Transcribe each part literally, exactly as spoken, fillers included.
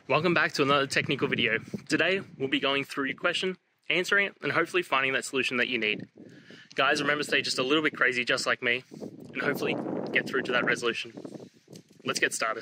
Welcome back to another technical video. Today, we'll be going through your question, answering it, and hopefully finding that solution that you need. Guys, remember to stay just a little bit crazy, just like me, and hopefully get through to that resolution. Let's get started.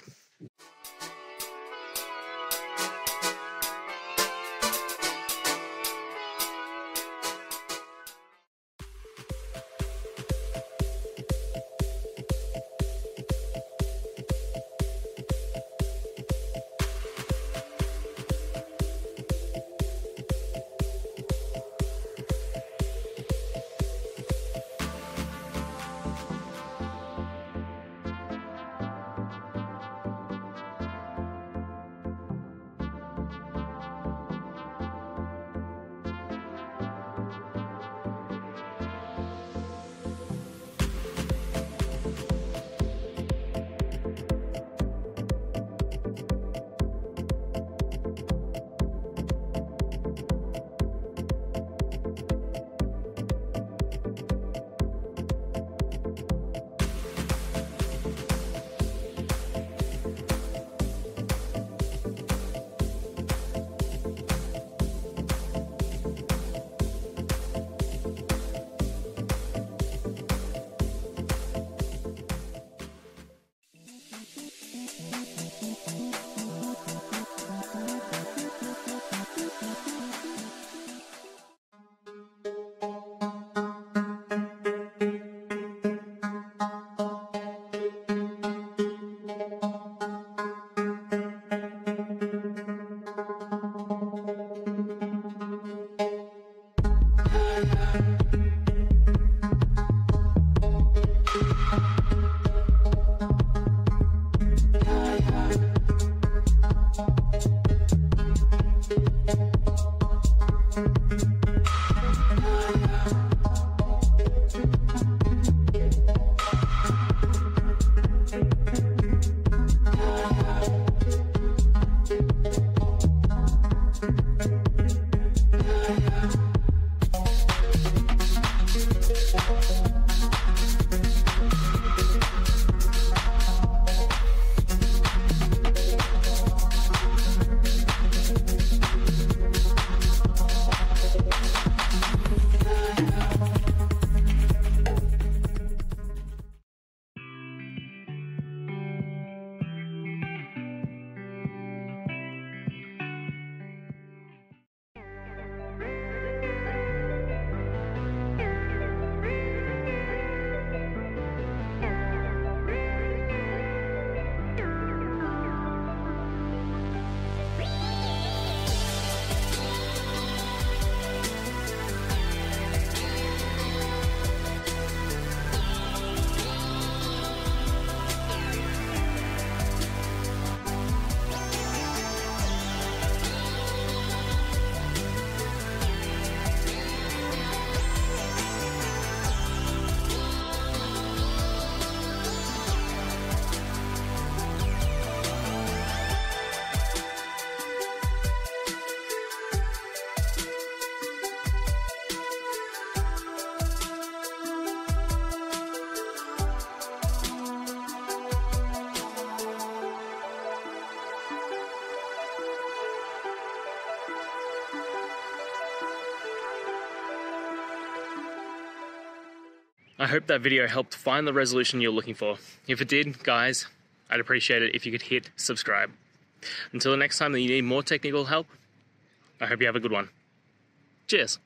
I hope that video helped find the resolution you're looking for. If it did, guys, I'd appreciate it if you could hit subscribe. Until the next time that you need more technical help, I hope you have a good one. Cheers.